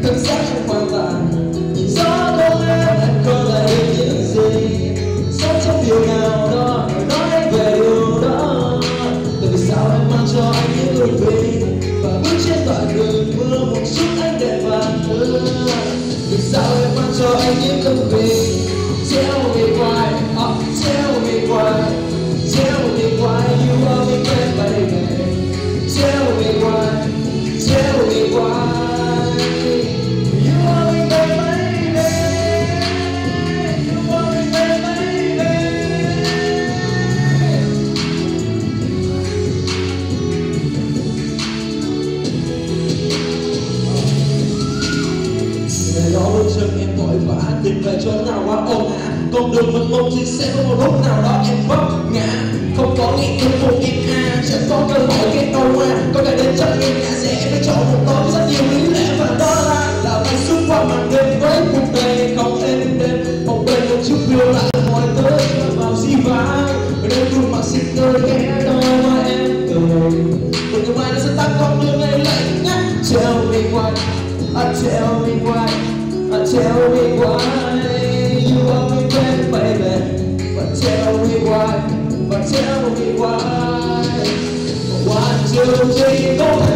thân xác em hoàn toàn. Nhìn gió có em còn lại những gì, sống trong điều nào đó nói anh về điều đó. Tại vì sao em mang cho anh những ước bình và bước trên đoạn đường mưa một chút anh đẹp vàng hơn. Vì sao em mang cho anh những ước bình? Tell me why, tell me why, tell me why you are my friend, baby. Tell me why, tell me why you are my baby. You are my baby. Ngày đó bước chân em vội vã tìm về chỗ nào quá ồn ào. Con đường mênh mông thì sẽ có một lúc nào đó em vấp ngã. Không có nghĩ thương phục em chẳng có cơ hội kết đâu qua. Có thể đến chắc em ngã sẽ phải chọn một tối rất nhiều lý lẽ. Và đó là phải suốt qua màn đêm với cuộc đời không êm đêm. Một bên một chút phiêu lãng hỏi tới vào di vãng. Đêm khuôn mặt xinh tươi khẽ đôi mà em cười. Một ngày mai nó sẽ tắt con đường này lạnh ngắt. Tell me why, tell me why, tell me why you are my friend, baby. But tell me why, but tell me why. One, two, three, go.